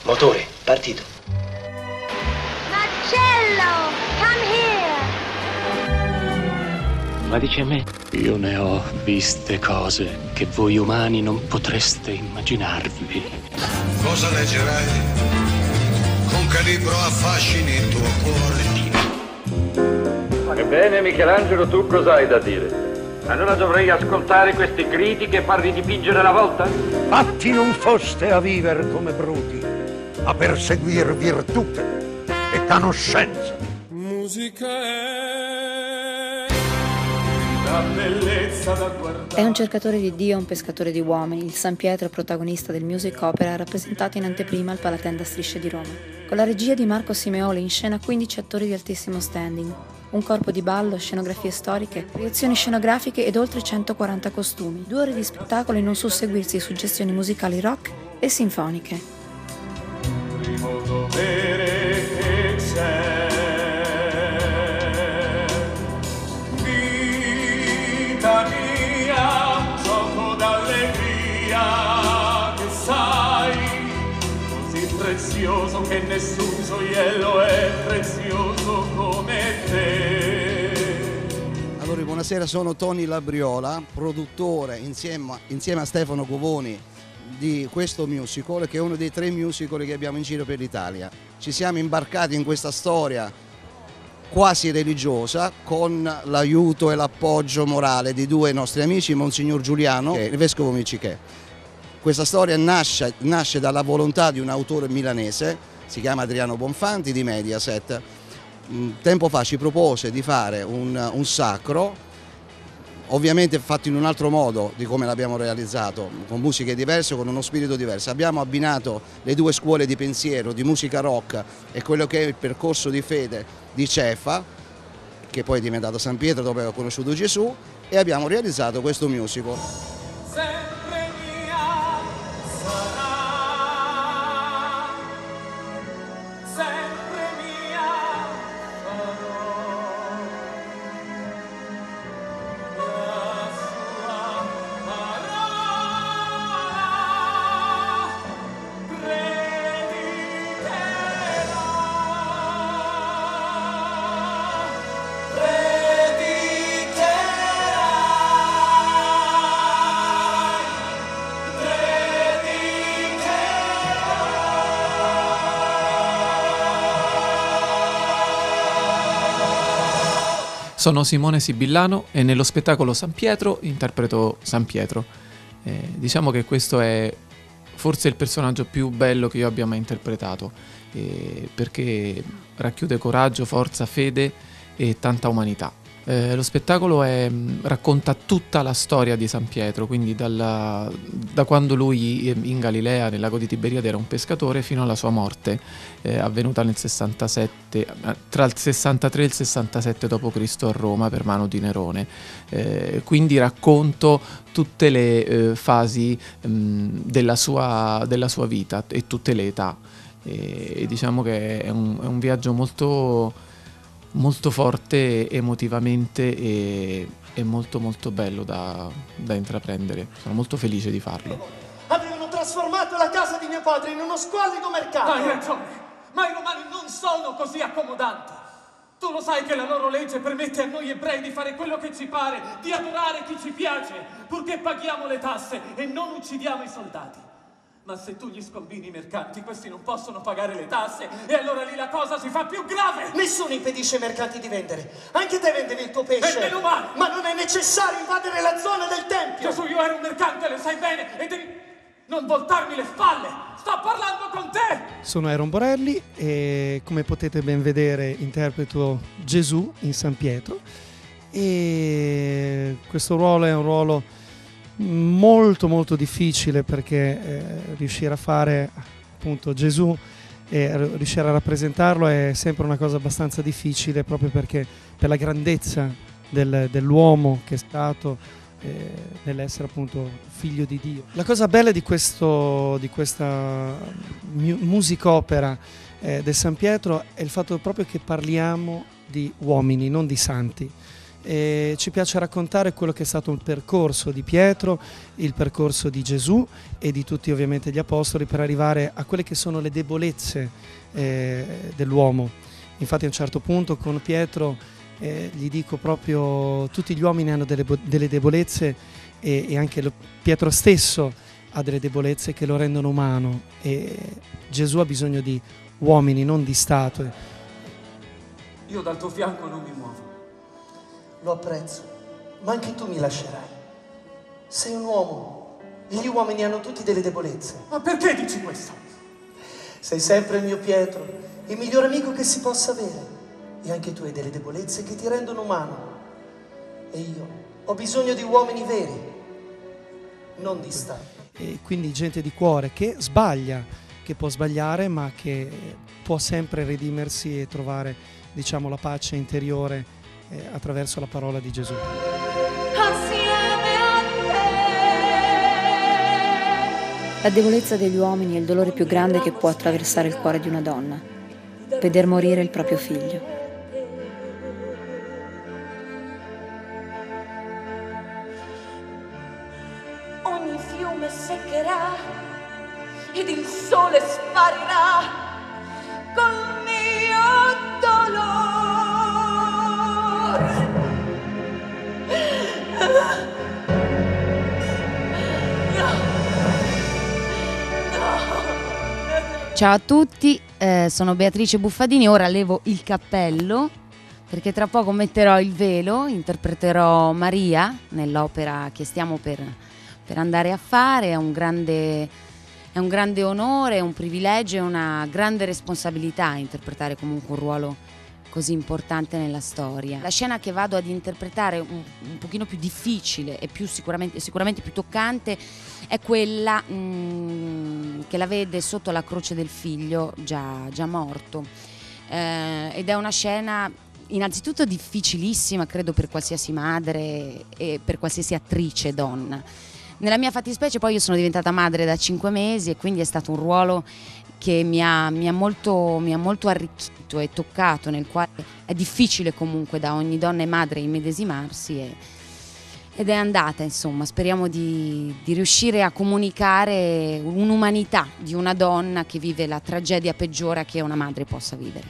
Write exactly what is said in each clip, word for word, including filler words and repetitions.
Motore, partito. Marcello, come here. Ma dici a me? Io ne ho viste cose che voi umani non potreste immaginarvi. Cosa leggerai? Con che libro affascini il tuo cuore? Ebbene, Michelangelo, tu cosa hai da dire? Allora dovrei ascoltare questi gridi che parli di dipingere la volta? Fatti non foste a viver come bruti, a perseguir virtute e conoscenza. Musica è la bellezza da guardare. È un cercatore di Dio, un pescatore di uomini. Il San Pietro è protagonista del music opera rappresentato in anteprima al Palatenda Strisce di Roma. Con la regia di Marco Simeoli in scena quindici attori di altissimo standing, un corpo di ballo, scenografie storiche, proiezioni scenografiche ed oltre centoquaranta costumi. Due ore di spettacolo in un susseguirsi di suggestioni musicali rock e sinfoniche. Primo dovere che c'è, vita mia, un gioco d'allegria che sai, così prezioso che nessun gioiello è prezioso come te. Allora, buonasera, sono Tony Labriola, produttore insieme, insieme a Stefano Govoni di questo musical, che è uno dei tre musical che abbiamo in giro per l'Italia. Ci siamo imbarcati in questa storia quasi religiosa con l'aiuto e l'appoggio morale di due nostri amici, Monsignor Giuliano e il Vescovo Miccichè. Questa storia nasce, nasce dalla volontà di un autore milanese, si chiama Adriano Bonfanti, di Mediaset. Tempo fa ci propose di fare un, un sacro, ovviamente fatto in un altro modo di come l'abbiamo realizzato, con musiche diverse, con uno spirito diverso. Abbiamo abbinato le due scuole di pensiero, di musica rock e quello che è il percorso di fede di Cefa, che poi è diventato San Pietro dove ho conosciuto Gesù, e abbiamo realizzato questo musical. Sempre mia sarà, sempre mia sarò, la sua parola Sono Simone Sibillano e nello spettacolo San Pietro interpreto San Pietro. Eh, diciamo che questo è forse il personaggio più bello che io abbia mai interpretato, eh, perché racchiude coraggio, forza, fede e tanta umanità. Eh, lo spettacolo è, racconta tutta la storia di San Pietro, quindi dalla, da quando lui in Galilea, nel lago di Tiberiade, era un pescatore fino alla sua morte, eh, avvenuta nel sessantasette, tra il sessantatré e il sessantasette dopo Cristo a Roma per mano di Nerone. Eh, quindi racconto tutte le eh, fasi mh, della, sua, della sua vita e tutte le età. E, e diciamo che è un, è un viaggio molto... molto forte emotivamente e, e molto molto bello da, da intraprendere. Sono molto felice di farlo. Avevano trasformato la casa di mio padre in uno squallido mercato. Hai ragione, ma i romani non sono così accomodanti. Tu lo sai che la loro legge permette a noi ebrei di fare quello che ci pare, di adorare chi ci piace, purché paghiamo le tasse e non uccidiamo i soldati. Ma se tu gli scombini i mercanti, questi non possono pagare le tasse, e allora lì la cosa si fa più grave! Nessuno impedisce ai mercanti di vendere. Anche te vendevi il tuo pesce. E meno male! Ma non è necessario invadere la zona del tempio! Gesù, io ero un mercante, lo sai bene, e devi non voltarmi le spalle! Sto parlando con te! Sono Aaron Borelli e, come potete ben vedere, interpreto Gesù in San Pietro. E questo ruolo è un ruolo molto molto difficile, perché eh, riuscire a fare appunto Gesù e riuscire a rappresentarlo è sempre una cosa abbastanza difficile, proprio perché per la grandezza del, dell'uomo che è stato eh, nell'essere appunto figlio di Dio. La cosa bella di, questo, di questa mu- musicopera eh, del San Pietro è il fatto proprio che parliamo di uomini, non di santi. E ci piace raccontare quello che è stato il percorso di Pietro, il percorso di Gesù e di tutti ovviamente gli apostoli per arrivare a quelle che sono le debolezze eh, dell'uomo. Infatti a un certo punto con Pietro eh, gli dico proprio tutti gli uomini hanno delle, delle debolezze e, e anche lo, Pietro stesso ha delle debolezze che lo rendono umano e Gesù ha bisogno di uomini, non di statue. Io dal tuo fianco non mi muovo. Lo apprezzo, ma anche tu mi lascerai. Sei un uomo e gli uomini hanno tutti delle debolezze. Ma perché dici questo? Sei sempre il mio Pietro, il miglior amico che si possa avere. E anche tu hai delle debolezze che ti rendono umano. E io ho bisogno di uomini veri, non di stati. E quindi gente di cuore che sbaglia, che può sbagliare ma che può sempre redimersi e trovare, diciamo, la pace interiore eh, attraverso la parola di Gesù. La debolezza degli uomini è il dolore più grande che può attraversare il cuore di una donna, veder morire il proprio figlio. Ogni fiume seccherà ed il sole sparirà col mio dolore. Ciao a tutti, eh, sono Beatrice Buffadini, ora levo il cappello perché tra poco metterò il velo, interpreterò Maria nell'opera che stiamo per, per andare a fare. È un grande, è un grande onore, un privilegio e una grande responsabilità interpretare comunque un ruolo così importante nella storia. La scena che vado ad interpretare un, un pochino più difficile e più sicuramente, sicuramente più toccante è quella mh, che la vede sotto la croce del figlio già, già morto eh, ed è una scena innanzitutto difficilissima, credo, per qualsiasi madre e per qualsiasi attrice donna. Nella mia fattispecie poi io sono diventata madre da cinque mesi e quindi è stato un ruolo che mi ha, mi ha molto, mi ha molto arricchito e toccato, nel quale è difficile comunque da ogni donna e madre immedesimarsi e, ed è andata, insomma. Speriamo di, di riuscire a comunicare un'umanità di una donna che vive la tragedia peggiore che una madre possa vivere.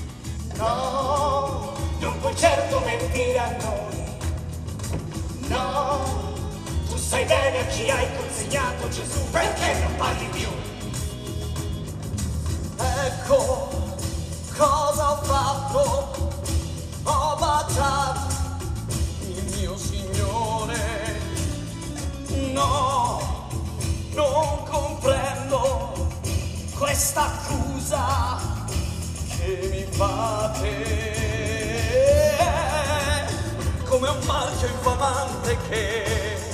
No, non puoi certo mentire a noi. No, tu sai bene a chi hai consegnato Gesù, perché non parli più? Ecco cosa ho fatto, ho baciato il mio Signore. No, non comprendo questa accusa che mi fate, come un marchio infamante che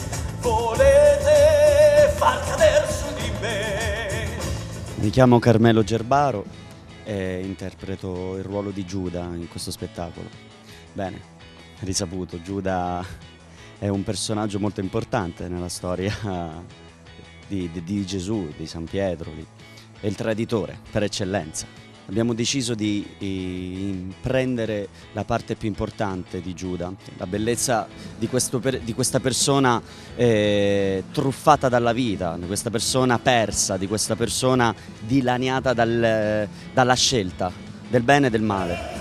volete far cadere su di me. Mi chiamo Carmelo Gerbaro e interpreto il ruolo di Giuda in questo spettacolo. Bene, risaputo, Giuda è un personaggio molto importante nella storia di, di, di Gesù, di San Pietro, è il traditore per eccellenza. Abbiamo deciso di, di prendere la parte più importante di Giuda, la bellezza di, questo per, di questa persona eh, truffata dalla vita, di questa persona persa, di questa persona dilaniata dal, dalla scelta del bene e del male.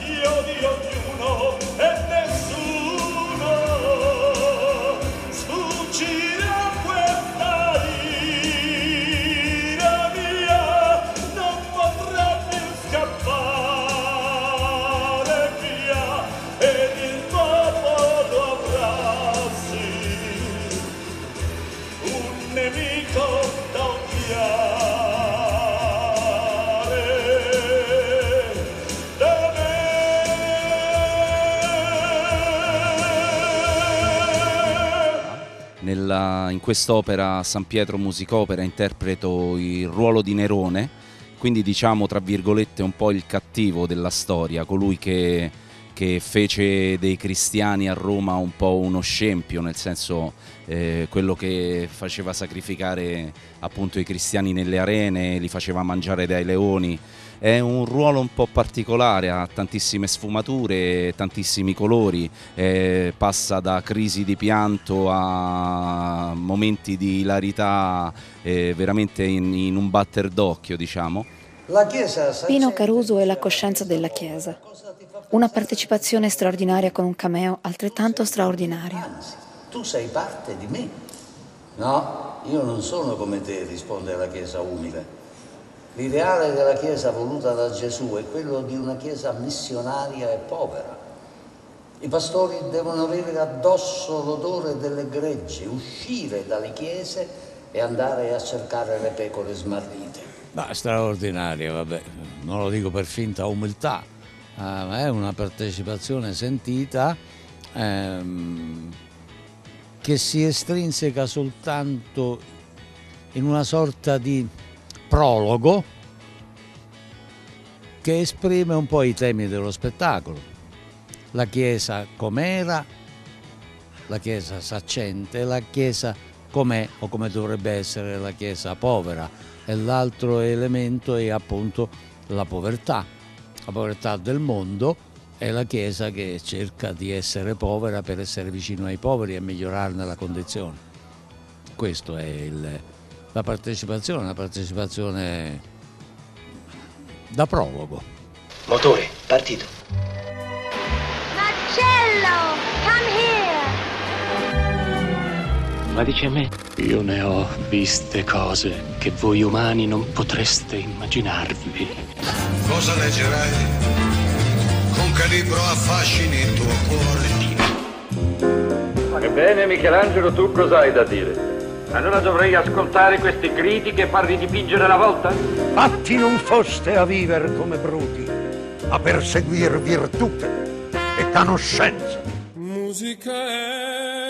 Nella, in quest'opera San Pietro Musicopera interpreto il ruolo di Nerone, quindi diciamo tra virgolette un po' il cattivo della storia, colui che, che fece dei cristiani a Roma un po' uno scempio, nel senso eh, quello che faceva sacrificare appunto i cristiani nelle arene, li faceva mangiare dai leoni. È un ruolo un po' particolare, ha tantissime sfumature, tantissimi colori, eh, passa da crisi di pianto a momenti di ilarità eh, veramente in, in un batter d'occhio, diciamo. La Chiesa Pino Caruso è la coscienza della Chiesa. Una partecipazione straordinaria con un cameo altrettanto straordinario. Anzi, tu sei parte di me. No, io non sono come te, risponde la Chiesa umile. L'ideale della Chiesa voluta da Gesù è quello di una Chiesa missionaria e povera. I pastori devono avere addosso l'odore delle greggi, uscire dalle chiese e andare a cercare le pecore smarrite. Ma straordinaria, vabbè, non lo dico per finta umiltà, eh, ma è una partecipazione sentita ehm, che si estrinseca soltanto in una sorta di prologo che esprime un po' i temi dello spettacolo. La Chiesa com'era, la Chiesa saccente, la Chiesa com'è o come dovrebbe essere la Chiesa povera, e l'altro elemento è appunto la povertà, la povertà del mondo è la Chiesa che cerca di essere povera per essere vicino ai poveri e migliorarne la condizione. Questo è il, la partecipazione, la partecipazione da prologo. Motore, partito. Marcello, come here. Ma dici a me? Io ne ho viste cose che voi umani non potreste immaginarvi. Cosa leggerai? Con che libro affascini il tuo cuore? Ebbene, Michelangelo, tu cosa hai da dire? Allora dovrei ascoltare questi critiche e farli dipingere la volta? Fatti non foste a viver come bruti, a perseguir virtute e conoscenza. Musica è